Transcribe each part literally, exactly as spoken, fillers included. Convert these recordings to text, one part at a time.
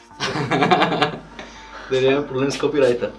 Да няма проблем с копирайта.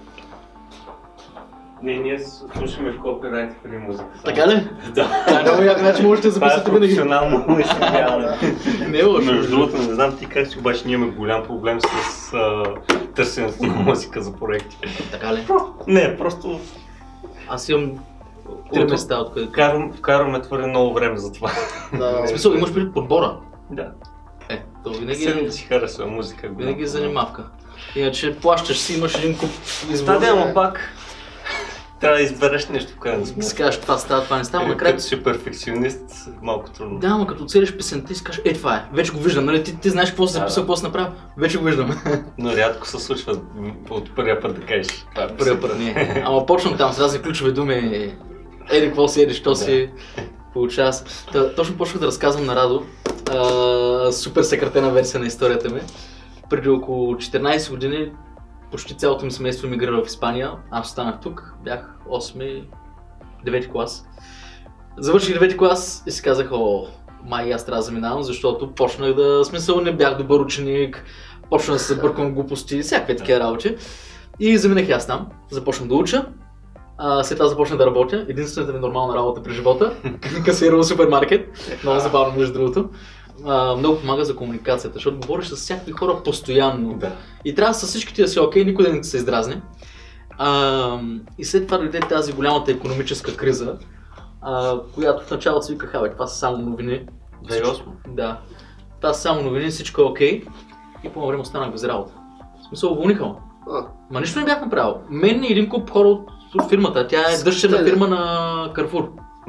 Не, ние слушаме копирайт при музика. Така ли? Да. Да, много яко, значи можете да записвате Това е винаги. професионално изсмяване. Не е лошо. Между другото, не знам ти как си, обаче ние имаме голям проблем с а, търсенето на музика за проекти. Така ли? Не, просто Аз имам три места, откъдето. вкарвам, вкарваме твърде много време за това. В смисъл, имаш преди подбора. Да. Е, то винаги Седем е, да си харесва музика. винаги е занимавка. Иначе плащаш си, имаш един куп избор. Да, да, ама пак трябва да избереш нещо в крайна Да сметка. си кажеш това става, това не става, Е, накрая. Като си перфекционист, малко трудно. Да, ама като целиш песента и си кажеш, е това е, вече го виждам, нали? Ти, ти знаеш какво си Да, записал, да. какво си направил, вече го виждам. Но рядко се случва от първия път да кажеш. Това е Първия път, не. Ама почвам там с разни ключови думи. Еди, какво си, еди, що си. Получава се. Та, точно почнах да разказвам на Радо а, супер съкратена версия на историята ми. Преди около четиринайсет години почти цялото ми семейство мигрира в Испания. Аз останах тук, бях осми, девети клас. Завърших девети клас и си казах, о, май аз трябва да заминавам, защото почнах да, смисъл не бях добър ученик, почнах да се бъркам глупости, всякакви такива работи. И заминах и аз там, започнах да уча. А, след това започнах да работя. Единствената ми нормална работа при живота. Касирал в супермаркет. Много забавно между другото. А, много помага за комуникацията, защото говориш с всякакви хора постоянно. Да. И трябва с всички да си окей, никой да не се издразни. А, и след това дойде тази голямата икономическа криза, а, която в началото си виках, абе, това са само новини. две хиляди и осма. Да. Това са само новини, всичко е окей. И по време останах без работа. В смисъл, уволниха ме. А, Ма нищо не бях направил. Мен и един куп хора от, от фирмата. Тя е дъщерна фирма на Carrefour.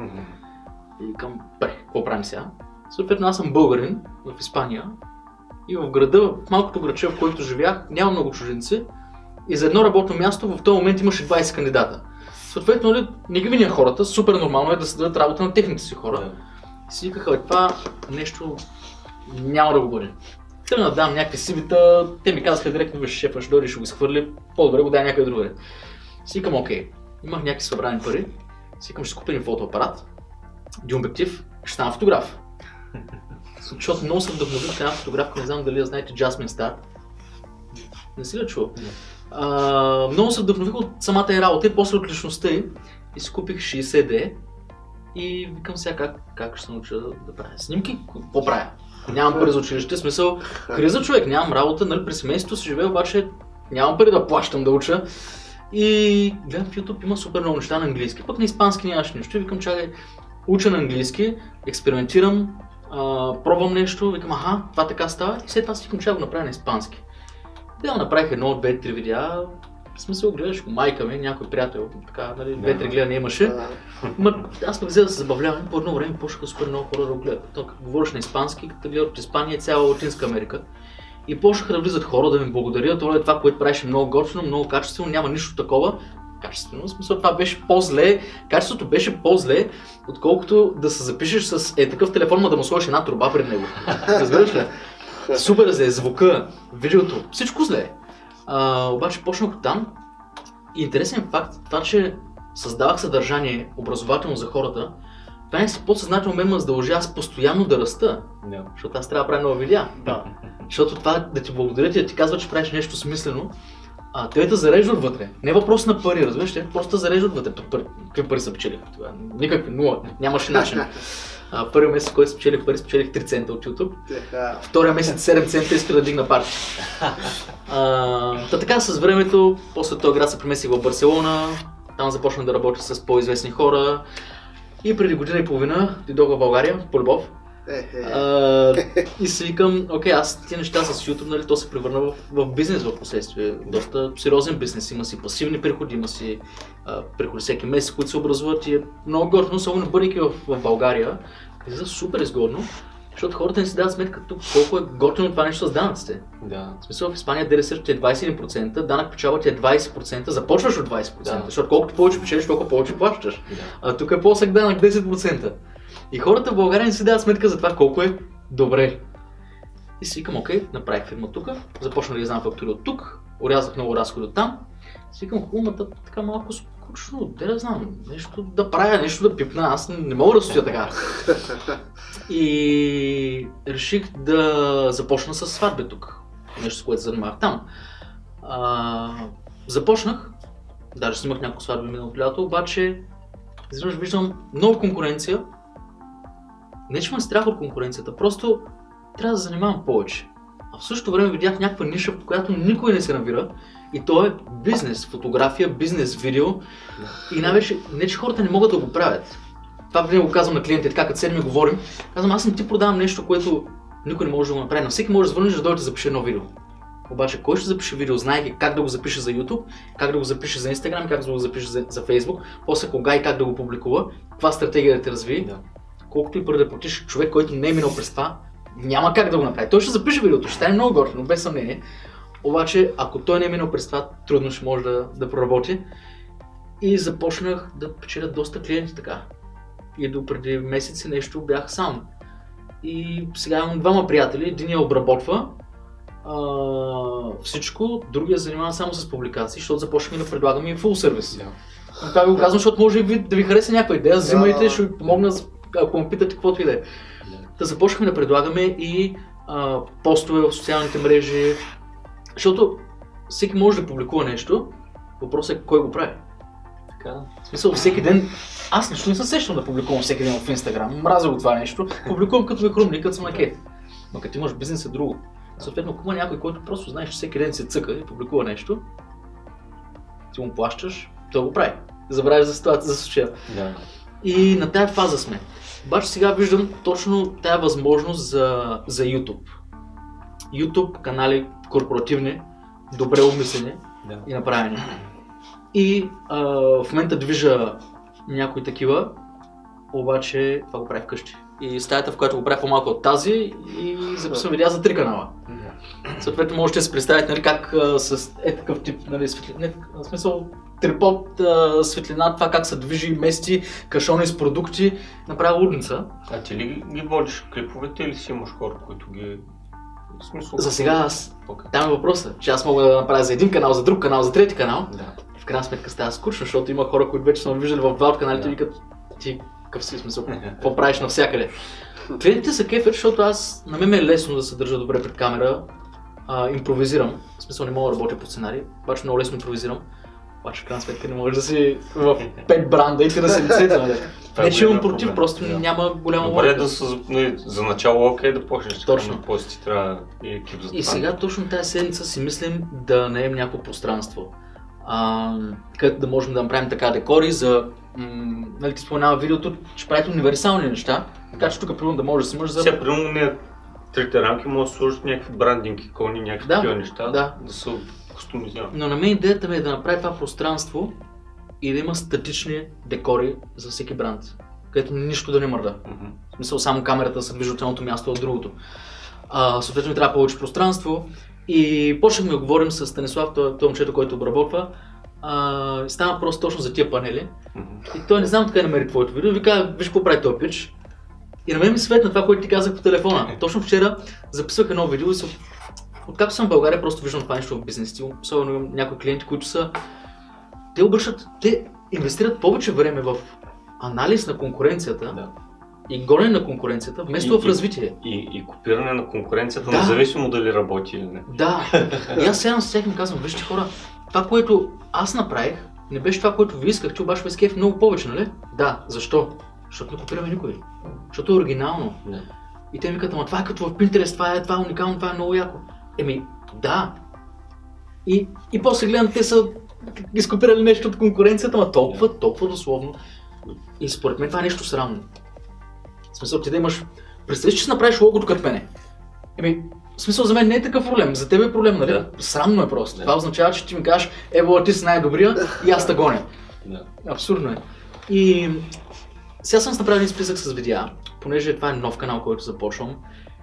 И викам, бе, какво правим сега? Съответно, аз съм българин в Испания и в града, в малкото градче, в който живях, няма много чужденци и за едно работно място в този момент имаше двайсет кандидата. Съответно, нали, не ги виня хората, супер нормално е да се дадат работа на техните си хора. И си викаха, бе, това нещо няма да го бъде. Тръгна да дам някакви сивита, те ми казаха директно, виж, шефа ще дойде, ще го изхвърли, по-добре го дай някъде другаде. Си викам, окей, имах някакви събрани пари, си викам, ще купя един фотоапарат, един обектив, ще стана фотограф. Защото много съм вдъхновил една фотографка, не знам дали я знаете, Jasmine Star. Не си ли чул? А, много се вдъхнових от самата и работа и после от личността й и си купих шейсет ди и викам сега как, как ще се науча да правя снимки, какво правя? Нямам пари за училище, смисъл криза човек, нямам работа, нали, при семейството си живея, обаче нямам пари да плащам да уча. И гледам в YouTube, има супер много неща на английски, пък на испански нямаш нищо и викам, чакай, уча на английски, експериментирам, а, пробвам нещо, викам, аха, това така става и след това си викам, че да го направя на испански. Да, направих едно, две, три видеа, в смисъл гледаш го майка ми, някой приятел, така, нали, две-три гледания имаше. Ма, аз пък взе да се забавлявам, по едно време почнаха супер много хора да го гледат. То, като говориш на испански, като гледат от Испания, цяла Латинска Америка. И почнаха да влизат хора да ми благодарят, това, това, което правеше много готино, много качествено, няма нищо такова. Качествено, в смисъл това беше по-зле, качеството беше по-зле, отколкото да се запишеш с е такъв телефон, ма да му сложиш една труба пред него. Разбираш ли? Супер зле, звука, видеото, всичко зле. А, обаче почнах там и интересен факт, това, че създавах съдържание образователно за хората, това не си подсъзнателно мен ме задължи аз постоянно да раста, Yeah. защото аз трябва да правя нова видеа. Да. Защото това да ти благодарят и да ти казват, че правиш нещо смислено, а те те зареждат вътре. Не е въпрос на пари, разбираш ли? Просто зареждат вътре. Пари. Какви пари са печелиха това? Никакви, нула. Нямаше начин. А, първият месец, който спечелих пари, спечелих три цента от YouTube. Така. Втория месец седем цента иска да дигна парти. А, та така с времето, после този град се преместих в Барселона, там започнах да работя с по-известни хора и преди година и половина дойдох в България по любов. Е, е. А, и си викам, окей, аз тия неща с YouTube, нали, то се превърна в, в бизнес в последствие. Доста сериозен бизнес, има си пасивни приходи, има си а, приходи всеки месец, които се образуват и е много готино, особено бъдейки в, в България. Излиза супер изгодно, защото хората не си дават сметка тук колко е готино това нещо с данъците. Да. В смисъл в Испания ДДС ти е двайсет и един процента, данък печалба ти е двайсет процента, започваш от двайсет процента, Да. защото колкото повече печелиш, толкова повече плащаш. Да. А тук е по-сък данък десет процента. И хората в България не си дават сметка за това колко е добре. И си викам, окей, направих фирма тук, започнах да издавам фактури от тук, орязах много разходи от там. Си викам, хубавата така малко скучно, де да знам, нещо да правя, нещо да пипна, аз не мога да стоя така. И реших да започна с сватби тук. нещо, с което се занимавах там. А, започнах, даже снимах няколко сватби миналото лято, обаче изведнъж виждам много конкуренция. Не че ме страх от конкуренцията, просто трябва да се занимавам повече. А в същото време видях някаква ниша, в която никой не се навира, и то е бизнес, фотография, бизнес, видео. И най-вече, не че хората не могат да го правят. Това винаги го казвам на клиентите, така като седем и говорим, казвам, аз не ти продавам нещо, което никой не може да го направи. На всеки може да звъниш да дойде да запише едно видео. Обаче кой ще запише видео, знаеки как да го запише за YouTube, как да го запише за Instagram, как да го запише за, за Facebook, после кога и как да го публикува, каква стратегия да те разви. Да. Колкото и преди да платиш човек, който не е минал през това, няма как да го направи. Той ще запише видеото, ще стане много готино, без съмнение. Обаче, ако той не е минал през това, трудно ще може да, да проработи. И започнах да печеля доста клиенти така. И до преди месеци нещо бях сам. И сега имам двама приятели, един я обработва а, всичко, другия занимава само с публикации, защото започнахме да предлагаме и фул сервис. Yeah. Това ви го казвам, защото може ви, да ви хареса някаква идея, взимайте, yeah. ще ви помогна, ако ме питате каквото и да е. Yeah. Да започнахме да предлагаме и а, постове в социалните мрежи, защото всеки може да публикува нещо, въпросът е кой го прави. Така, в смисъл, всеки ден, аз лично не се сещам да публикувам всеки ден в Instagram, мразя го това нещо, публикувам като ми хрумни, като съм на кеф. Но като имаш бизнес е друго. Съответно, ако има някой, който просто знаеш, че всеки ден се цъка и публикува нещо, ти му плащаш, той го прави. Забравяш за ситуация, за случая. Yeah. И на тая фаза сме. Обаче сега виждам точно тая възможност за, за YouTube. YouTube канали корпоративни, добре обмислени yeah. и направени. И а, в момента движа някои такива, обаче това го прави вкъщи. И стаята, в която го прави по-малко от тази, и записвам видеа за три канала. Yeah. Съответно можете да си представите, нали, как а, с е такъв тип, нали, светлина, в смисъл трипод, а, светлина, това как се движи, мести, кашони с продукти, направя лудница. А ти ли ги водиш клиповете или си имаш хора, които ги... В смисъл, за сега аз, okay. там е въпросът, че аз мога да направя за един канал, за друг канал, за трети канал. Yeah. В крайна сметка става скучно, защото има хора, които вече са ме виждали в два от каналите и yeah. викат, ти какъв си смисъл, какво правиш навсякъде. Клиентите са кефят, защото аз, на мен ме е лесно да се държа добре пред камера, а, импровизирам, в смисъл не мога да работя по сценарий, обаче много лесно импровизирам, обаче в крайна сметка не можеш да си в пет бранда и ти да се лицете, нали? Не че имам против, проблем. Просто yeah. няма голяма логика. Добре да са, не, за начало окей okay, да почнеш, точно. После ти трябва и екип за това. И сега точно тази седмица си мислим да наем някакво пространство, а, където да можем да направим така декори за, м- нали ти споменава видеото, че правите универсални неща, така че тук примерно да може да си мъж за... Сега примерно ние трите рамки може да сложат някакви брандинг икони, някакви да, такива неща, да. да са кустомизирани. Но на мен идеята ми е да направи това пространство и да има статични декори за всеки бранд, където нищо да не мърда. Mm-hmm. В смисъл само камерата да се движи от едното място от другото. А, съответно ми трябва повече пространство. И почнахме да говорим с Станислав, това момчето, който обработва. А, стана просто точно за тия панели. Mm-hmm. И той не знам така да намери твоето видео. Ви каза, виж какво прави този пич. И на мен ми светна това, което ти казах по телефона. Точно вчера записвах едно видео и се... Откакто съм в България, просто виждам това нещо в бизнес стил. Особено някои клиенти, които са... Те обръщат, те инвестират повече време в анализ на конкуренцията. Да. И гонене на конкуренцията, вместо и, в развитие. И, и, и копиране на конкуренцията, да. Независимо дали работи или не. Да, и аз седам с тях и ми казвам, вижте хора, това, което аз направих, не беше това, което ви искахте, обаче без кеф много повече, нали? Да, защо? Защото не копираме никой. Защото е оригинално. Не. И те ми казват, ама това е като в Pinterest, това е, това е уникално, това е много яко. Еми, да. И, и после гледам, те са изкопирали нещо от конкуренцията, ама толкова, yeah. толкова дословно. И според мен това е нещо срамно. В смисъл ти да имаш... Представи, че си направиш логото като мене. Еми, в смисъл за мен не е такъв проблем, за теб е проблем, нали? Yeah. Срамно е просто. Yeah. Това означава, че ти ми кажеш, ево, ти си най-добрия и аз те гоня. Yeah. Абсурдно е. И сега съм направил един списък с видеа, понеже това е нов канал, който започвам.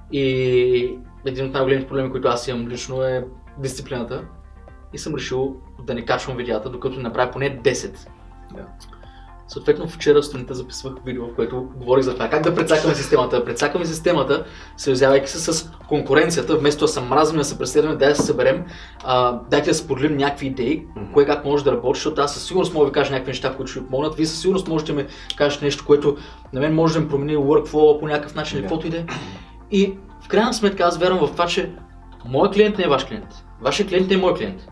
И един от най-големите проблеми, които аз имам лично е дисциплината. И съм решил да не качвам видеята, докато не направя поне десет. Yeah. Съответно вчера сутринта записвах видео, в което говорих за това как да прецакаме системата. Прецакаме системата, съюзявайки се с конкуренцията, вместо да се мразим, да се преследваме, дай да се съберем, а, дайте да споделим някакви идеи, mm-hmm. кое как може да работи, защото аз със сигурност мога да ви кажа някакви неща, които ще ви помогнат. Вие със сигурност можете да ми кажете нещо, което на мен може да ми промени workflow по някакъв начин или каквото и да е. И в крайна сметка аз вярвам в това, че моят клиент не е ваш клиент, вашия клиент не е мой клиент.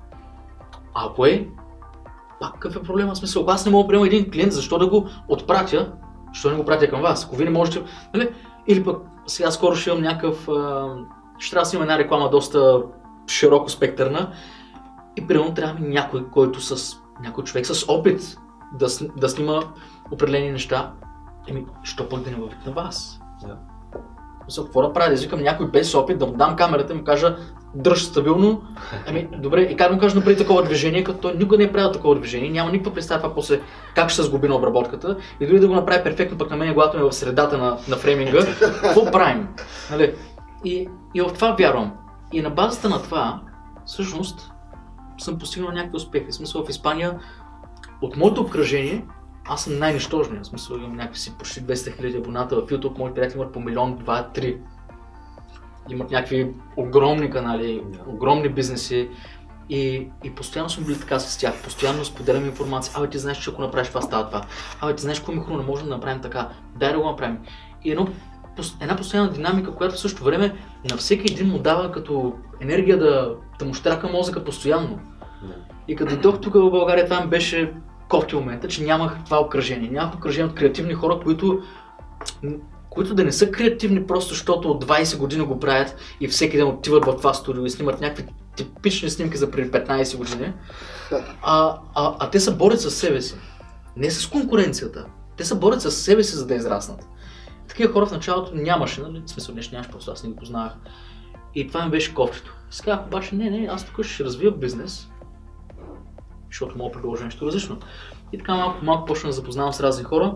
А ако е, пак какъв е проблема? В смисъл, аз не мога да приема един клиент, защо да го отпратя, защо не го пратя към вас? Ако вие не можете, нали? Или пък сега скоро ще имам някакъв, а, ще трябва да си има една реклама доста широко спектърна и примерно трябва ми някой, който с, някой човек с опит да, да снима определени неща. Еми, що пък да не въвик на вас? Да. Мисля, какво да правя? Да извикам някой без опит, да му дам камерата и му кажа дръж стабилно. Ами, добре, и как да му кажа направи такова движение, като той никога не е правил такова движение, няма никаква представа това после как ще се сгуби на обработката и дори да го направи перфектно пък на мен, когато е в средата на, на фрейминга, какво правим? Нали? И, и в това вярвам. И на базата на това, всъщност, съм постигнал някакви успехи. В смисъл, в Испания, от моето обкръжение, аз съм най-нищожният. В смисъл, имам някакви си почти двеста хиляди абоната в YouTube, моите приятели имат по милион, два, три. Имат някакви огромни канали, yeah. огромни бизнеси и, и постоянно сме били така с тях, постоянно споделяме информация. Абе, ти знаеш, че ако направиш това, става това. Абе, ти знаеш, какво ми хрумна, не можем да направим така, дай да го направим. И едно, една постоянна динамика, която в същото време на всеки един му дава като енергия да, да му щрака мозъка постоянно. Yeah. И като дойдох тук в България, това ми беше кофти момента, че нямах това обкръжение. Нямах обкръжение от креативни хора, които които да не са креативни просто защото от двайсет години го правят и всеки ден отиват в това студио и снимат някакви типични снимки за преди петнайсет години, а, а, а те се борят със себе си. Не с конкуренцията. Те се борят със себе си, за да израснат. Такива хора в началото нямаше, нали? В смисъл, нещо нямаше, просто аз не ги познавах. И това ми беше кофтито. Сега обаче, не, не, аз тук ще развия бизнес, защото мога да предложа нещо различно. И така малко малко почна да запознавам с разни хора.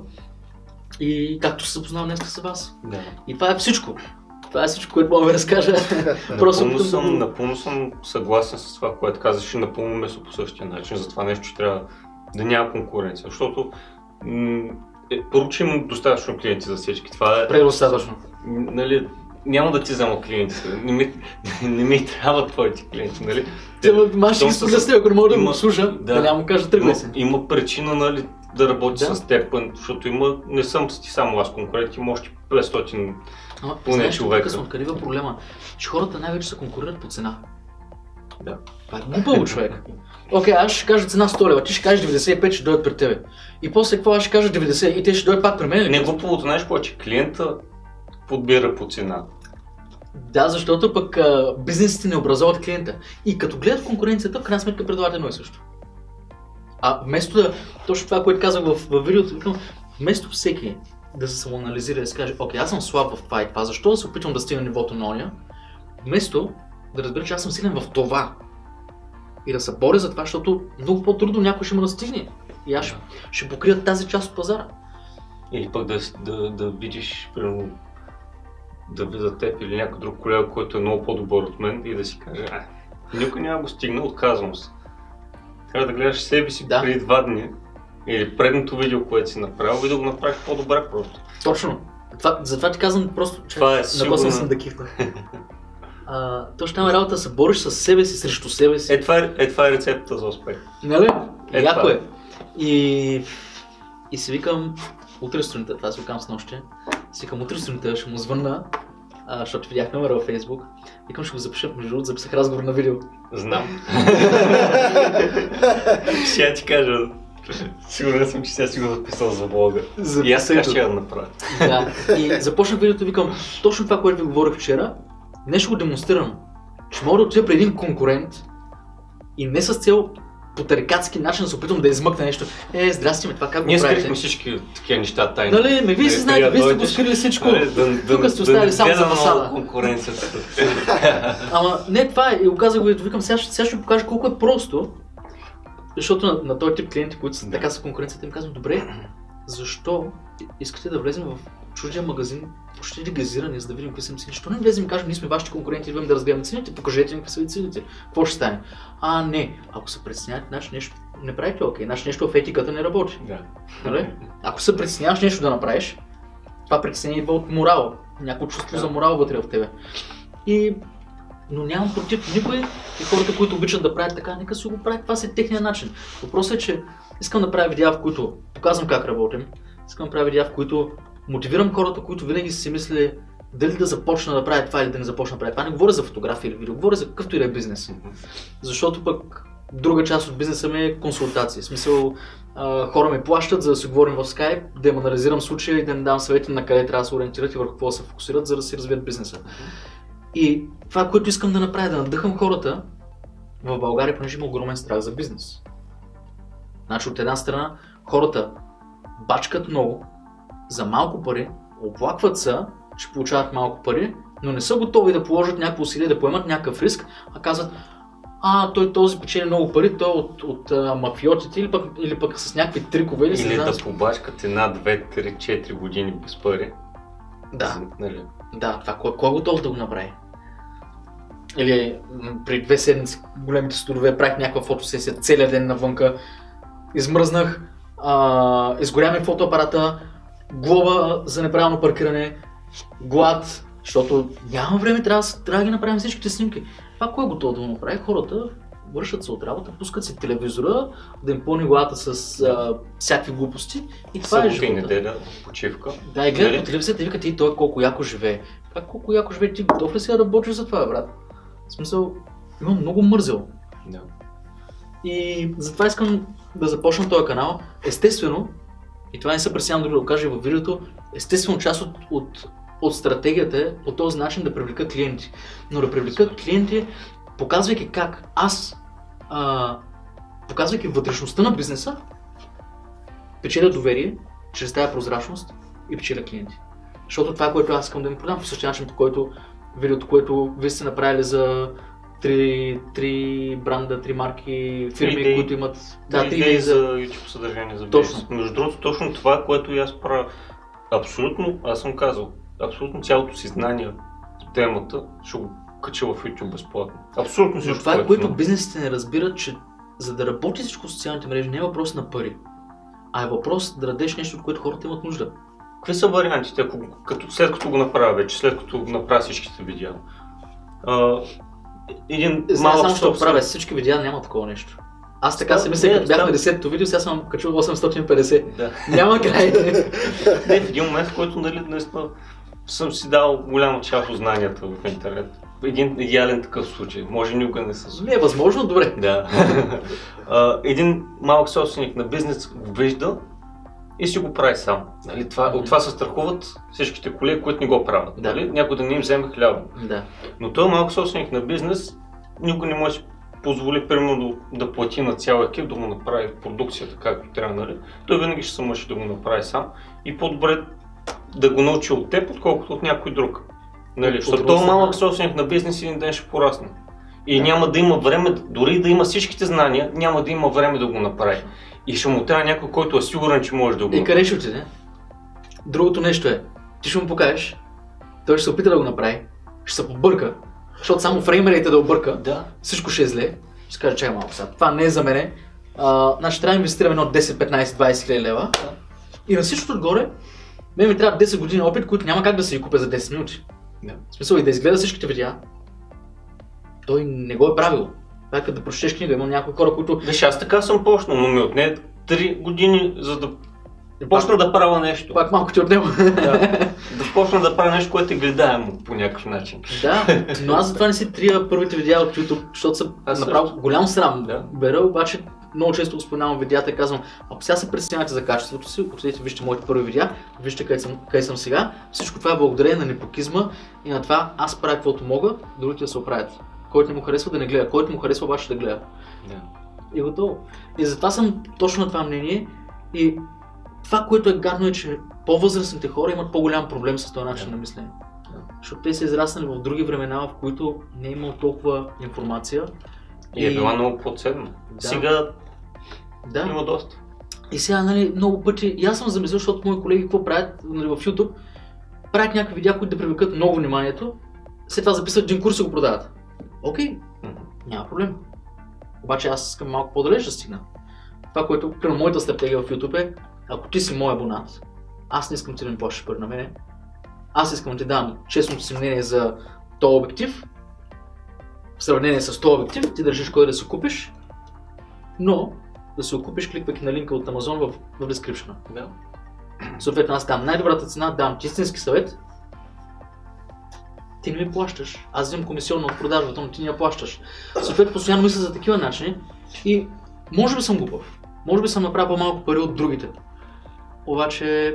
И както се запознавам днес с вас. Да. И това е всичко. Това е всичко, което мога да ви разкажа. Напълно съм, напълно съм съгласен с това, което казваш и напълно мисля по същия начин. За това нещо трябва да няма конкуренция. Защото м- е, първо, че имам достатъчно клиенти за всички. Това е... Предостатъчно. Нали, няма да ти взема клиентите. Не ми, не ми трябват твоите клиенти, нали? Маш ще изпогасне, ако не мога да го слуша, да, да няма му кажа тръгвай се. Има причина, нали, да работи да. с теб, защото има, не съм ти само аз конкурент, има още петстотин поне човека. Знаеш, откъде идва проблема? Че хората най-вече се конкурират по цена. Да. Това е глупаво, човек. Окей, okay, аз ще кажа цена сто лева, ти ще кажеш деветдесет и пет, ще дойдат при тебе. И после какво аз ще кажа деветдесет и те ще дойдат пак при мен. Не глупавото, знаеш повече, клиента подбира по цена. Да, защото пък а, бизнесите не образуват клиента. И като гледат конкуренцията, в крайна сметка предлагат едно и също. А вместо да, точно това, което казах в, в видеото, вместо всеки да се самоанализира и да си каже, окей, аз съм слаб в това и това, защо да се опитвам да стигна нивото на оня, вместо да разбера, че аз съм силен в това и да се боря за това, защото много по-трудно някой ще ме настигне и аз ще, ще покрия тази част от пазара. Или пък да, да, да видиш, примерно, да видя теб или някой друг колега, който е много по-добър от мен и да си каже, а, никой няма го стигна, отказвам се. Трябва да гледаш себе си да. преди два дни или предното видео, което си направил и да го направиш по-добре просто. Точно. Това, затова ти казвам просто, че това е нагласен съм да кифна. А, точно там е работа да се бориш с себе си, срещу себе си. Е, това е, е, това е рецептата за успех. Нали? Е, яко е. И, и си викам утре сутринта, това си викам с нощи, си викам утре сутринта, ще му звънна, а, защото видях номера във Facebook. Викам, ще го запиша, между другото записах разговор на видео. Знам. Ще ти кажа, сигурен съм, че сега си го записал за блога. И аз сега ще я направя. Да, и започнах видеото, викам, точно това, което ви говорих вчера, днес ще го демонстрирам, че мога да отида при един конкурент и не с цел по тарикатски начин да се опитвам да измъкна нещо. Е, здрасти ме, това как го правите? Ние скрихме всички такива неща тайни. Нали, ме вие си знаете, вие сте го скрили всичко. Тук сте оставили само за фасада. Конкуренцията. Ама не, това е, и го казах, викам, сега, сега ще ви покажа колко е просто. Защото на, на този тип клиенти, които са така са конкуренцията, им казвам, добре, защо искате да влезем в чуждия магазин, почти легализирани, за да видим какви са им цените? Защо не влезем и кажем, ние сме вашите конкуренти, идваме да разгледаме цените, покажете ни какви са цените. Какво ще стане? А, не, ако се притеснявате, значи нещо не правите окей, значи нещо в етиката не работи. Да. Нали? Ако се притесняваш нещо да направиш, това притеснение идва от морал, някакво чувство да. за морал вътре в тебе. И но нямам против никой и хората, които обичат да правят така, нека си го правят, това си техния начин. Въпросът е, че искам да правя видеа, в които показвам как работим, искам да правя видеа, в които мотивирам хората, които винаги си мислили, дали да започна да правя това или да не започна да правя това. Не говоря за фотография или видео, говоря за какъвто и да е бизнес. Защото пък друга част от бизнеса ми е консултации. В смисъл, а, хора ме плащат, за да си говорим в Skype, да им анализирам случая и да им дам съвети на къде трябва да се ориентират и върху какво да се фокусират, за да си развият бизнеса. И това, което искам да направя, да надъхам хората в България, понеже има огромен страх за бизнес. Значи от една страна хората бачкат много за малко пари, оплакват се, че получават малко пари, но не са готови да положат някакво усилие, да поемат някакъв риск, а казват: а, той този печели много пари, той от, от, от мафиотите или пък, или пък с някакви трикове. Или, или да с... побачкат една, две, три, четири години без пари. Да, нали? Да, това кой, кой е готов да го направи? Или при две седмици големите студове правих някаква фотосесия целият ден навънка, измръзнах, а, изгоря ми фотоапарата, глоба за неправилно паркиране, глад, защото няма време, трябва, трябва да ги направим всичките снимки. Това кой е готов да го направи? Хората вършат се от работа, пускат си телевизора, да им пълни главата с а, всякакви глупости и това е живота. Събота и неделя, почивка. Да, и гледат по телевизията и викат: и той колко яко живее. Как колко яко живее? Ти готов ли си да работиш за това, брат? В смисъл, имам много мързел. Да. И затова искам да започна този канал. Естествено, и това не се пресявам дори да го кажа във видеото, естествено част от, от, от стратегията е по този начин да привлека клиенти. Но да привлека клиенти, показвайки как аз, а, показвайки вътрешността на бизнеса, печеля доверие чрез тази прозрачност и печеля клиенти. Защото това е, което аз искам да им продам, по същия начин, по който видеото, което вие сте направили за три, три бранда, три марки, фирми, идеи, които имат... Да, три идеи за YouTube съдържание за бизнес. Точно. Между другото, точно това, което и аз правя, абсолютно, аз съм казал, абсолютно цялото си знание по темата ще го кача в YouTube безплатно. Абсолютно всичко. Но това е, което знам. Бизнесите не разбират, че за да работи всичко в социалните мрежи не е въпрос на пари, а е въпрос да дадеш нещо, от което хората имат нужда. Какви са вариантите, ако, като, след като го направя вече, след като го направя всичките видеа? А, един Знам, малък само ще правя всички видеа, няма такова нещо. Аз така си мисля, като бях на десетото видео, сега съм качил осемстотин и петдесет. Да. Няма край. Не, в един момент, в който нали, наистина съм си дал голяма част от знанията в интернет. Един идеален такъв случай. Може никога не се случи. Не е възможно, добре. Да. а, един малък собственик на бизнес го вижда и си го прави сам. Нали, това, от това се страхуват всичките колеги, които не го правят. Да. Нали? Някой да не им вземе хляба. Да. Но той малък собственик на бизнес никой не може да позволи примерно да, да плати на цял екип да му направи продукцията както трябва. Нали? Той винаги ще се мъчи да го направи сам и по-добре да го научи от теб, отколкото от някой друг. Нали? Защото този малък собственик на бизнес един ден ще порасне. И да. Няма да има време, дори да има всичките знания, няма да има време да го направи. И ще му трябва някой, който е сигурен, че може да го направи. И къде ще отиде? Другото нещо е, ти ще му покажеш, той ще се опита да го направи, ще се побърка, защото само фреймерите да обърка, да. Всичко ще е зле. Ще каже: чакай малко сега, това не е за мене. А, значи трябва да инвестираме едно десет, петнайсет, двайсет хиляди лева. Да. И на всичкото отгоре, мен ми трябва десет години опит, които няма как да се ги купя за десет минути. Да. В смисъл и да изгледа всичките видеа, той не го е правил. Това е като да прочетеш книга, има някои хора, които... Виж, аз така съм почнал, но ми отне три години, за да почна да правя нещо. Пак малко ти отнема. Да, да почна да правя нещо, което е гледаемо по някакъв начин. Да, но аз затова не си трия първите видеа от YouTube, защото съм направил голям срам. Да. Бера, обаче много често го споменавам видеята и казвам: ако сега се притеснявате за качеството си, отидете, вижте моите първи видеа, вижте къде съм, къде съм сега. Всичко това е благодарение на непокизма и на това аз правя каквото мога, другите да се оправят. Който не му харесва да не гледа, който му харесва обаче да гледа. Да. И готово. И затова съм точно на това мнение и това, което е гадно е, че по-възрастните хора имат по-голям проблем с този начин yeah. на мислене. Yeah. Защото те са израснали в други времена, в които не е имало толкова информация. И, и е била много подседна. Да. Сега да. Има доста. И сега, нали, много пъти, и аз съм замислил, защото мои колеги какво правят, нали, в YouTube, правят някакви видеа, които да привлекат много вниманието, след това записват един курс и го продават. Окей, okay. mm-hmm. няма проблем. Обаче аз искам малко по-далеч да стигна. Това, което, примерно, моята стратегия в YouTube е: ако ти си мой абонат, аз не искам ти да ми плащаш пари на мене, аз искам да ти дам честното си мнение за този обектив, в сравнение с този обектив, ти държиш кой да си купиш, но да си го купиш, кликвайки на линка от Amazon в, в description. Да. Съответно аз дам най-добрата цена, дам истински съвет ти не ми плащаш. Аз взимам комисионно от продажбата, но ти не я плащаш. Съответно, постоянно мисля за такива начини и може би съм глупав. Може би съм направил по-малко пари от другите. Обаче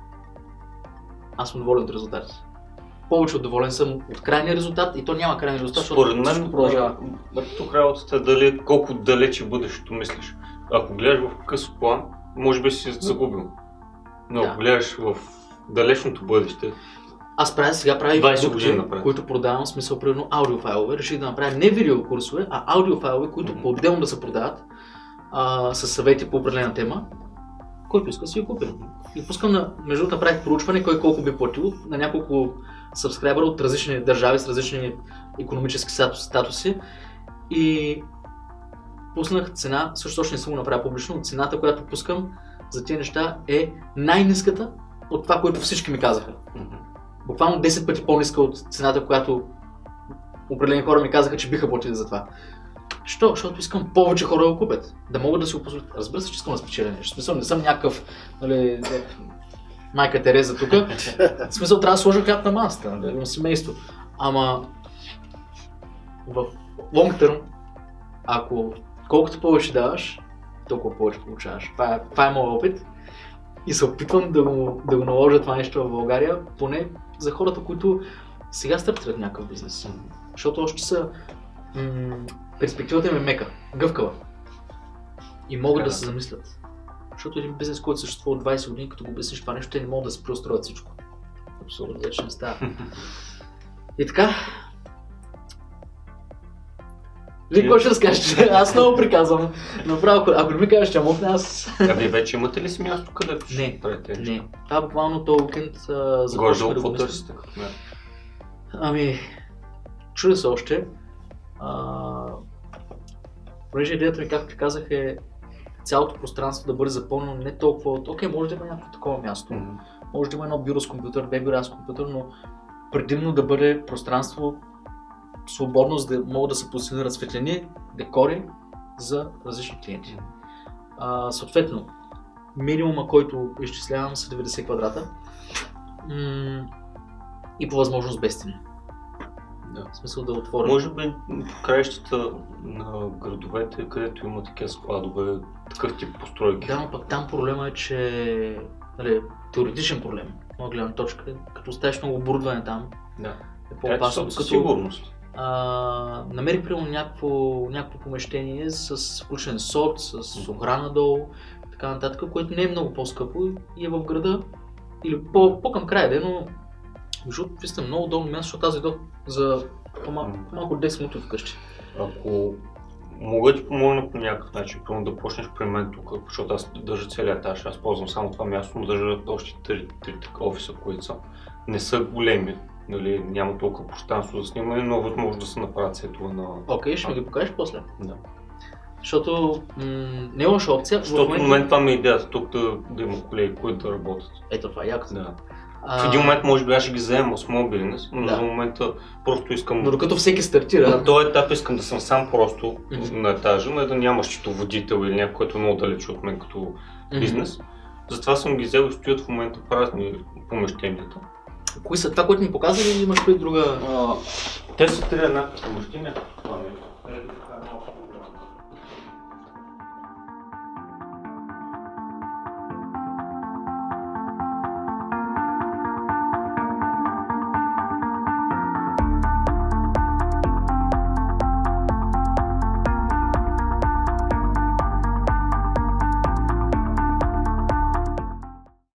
аз съм доволен от резултатите. Повече от доволен съм от крайния резултат и то няма крайния резултат, защото мен продължава. Тук работата е дали колко далече бъдещето мислиш. Ако гледаш в къс план, може би си загубил. Но ако да. гледаш в далечното бъдеще, аз правя сега правя и продукти, които продавам, в смисъл примерно аудиофайлове. Реших да направя не видеокурсове, а аудиофайлове, които mm-hmm. по-отделно да се продават а, с съвети по определена тема. Който иска си я купи. И пускам на, между другото направих проучване, кой колко би платил на няколко сабскрайбъра от различни държави с различни икономически статуси и пуснах цена, също още не съм го направил публично, цената, която пускам за тези неща е най-ниската от това, което всички ми казаха. Mm-hmm. Буквално десет пъти по-ниска от цената, която определени хора ми казаха, че биха платили за това. Що? Защото искам повече хора да го купят, да могат да си го позволят. Разбира се, че искам да спечеля нещо. В смисъл, не съм някакъв, нали, майка Тереза тук. В смисъл, трябва да сложа хляб на масата, да имам семейство. Ама в long term, ако колкото повече даваш, толкова повече получаваш. Това е, това е моят опит и се опитвам да го, да го наложа това нещо в България, поне за хората, които сега стартират някакъв бизнес. Защото още са... М- перспективата им е мека, гъвкава и могат да, да се замислят. Защото един бизнес, който съществува от двайсет години, като го обясниш това нещо, те не могат да се преустроят всичко. Абсолютно вече не става. И така. Вие какво ще разкажеш? Аз много приказвам. Направо, ако не ми кажеш, че мокне, аз... А вие вече имате ли си място, където ще не, правите? Не, не. Това буквално този уикенд започваме да го мисля. Ами, чудя се още. Uh, понеже идеята ми, както ти казах, е цялото пространство да бъде запълнено не толкова от окей, може да има някакво такова място, mm-hmm. може да има едно бюро с компютър, две бюра с компютър, но предимно да бъде пространство свободно, за да могат да се позиционират светлини, декори за различни клиенти. Uh, съответно, минимума, който изчислявам, са деветдесет квадрата mm, и по възможност без стени. Да. В смисъл да отворим. Може би в краищата на градовете, където има такива складове, такъв тип постройки. Да, но пък там проблема е, че нали, теоретичен проблем, моя гледна точка, като оставиш много оборудване там, да. е по-опасно. Като сигурност. А, намери примерно някакво, някакво помещение с включен сорт, с охрана долу, така нататък, което не е много по-скъпо и е в града или по, по-към края де, но между другото, сте много удобно място, защото аз идох за по-малко, по-малко десет минути вкъщи. Ако мога да ти помогна по някакъв начин, първо да почнеш при мен тук, защото аз държа целият етаж, аз ползвам само това място, но държа още три, три офиса, които са. Не са големи, нали, няма толкова пространство за снимане, но възможно да се направят сетове на... Окей, okay, ще ми ги покажеш после. Да. Защото м- не е лоша опция. Защото в момента това ми е идеята, тук да, да има колеги, които да работят. Ето това е яко. Да. В един момент може би аз ще ги взема с моят бизнес, но да. За момента просто искам... Но докато всеки стартира... На този етап искам да съм сам просто mm-hmm. на етажа, но да няма счетоводител или някой, който е много далеч от мен като mm-hmm. бизнес. Затова съм ги взел и стоят в момента празни помещенията. Кои са? Това, което ми показа или имаш при друга... А, те са три еднакви помещения.